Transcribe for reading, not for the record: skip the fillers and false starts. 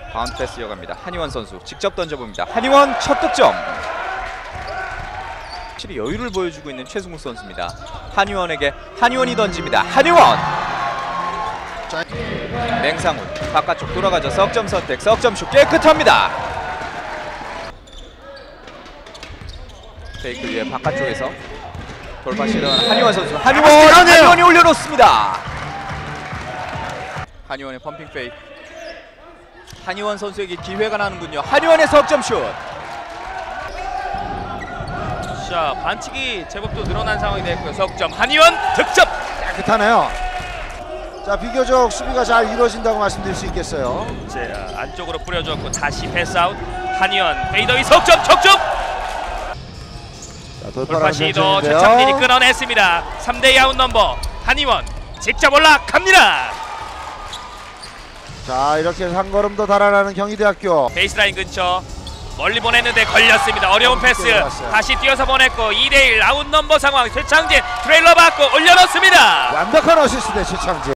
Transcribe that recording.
바운드 패스 이어갑니다. 한희원 선수 직접 던져봅니다. 한희원 첫 득점. 확실히 여유를 보여주고 있는 최승욱 선수입니다. 한희원에게 한희원이 던집니다. 한희원! 맹상훈 바깥쪽 돌아가죠. 석점 선택, 석점 슛 깨끗합니다. 페이크 위에 바깥쪽에서 돌파 시도하는 한희원 선수. 한희원이 올려놓습니다. 한희원의 펌핑 페이크. 한희원 선수에게 기회가 나는군요. 한희원의 석점 슛. 자, 반칙이 제법 또 늘어난 상황이 됐고요. 석점 한희원 득점. 깨끗하네요. 자, 비교적 수비가 잘 이루어진다고 말씀드릴 수 있겠어요. 자, 안쪽으로 뿌려줬고 다시 패스아웃. 한희원 페이더웨이 석점 척점. 자, 돌파 시도 최창진이 끊어냈습니다. 3대2 아웃 넘버. 한희원 직접 올라갑니다. 자, 이렇게 한 걸음 더 달아나는 경희대학교. 베이스라인 근처 멀리 보냈는데 걸렸습니다. 어려운 패스 다시 뛰어서 보냈고 2대1 아웃 넘버 상황. 최창진 트레일러 받고 올려놓습니다. 완벽한 어시스트 최창진.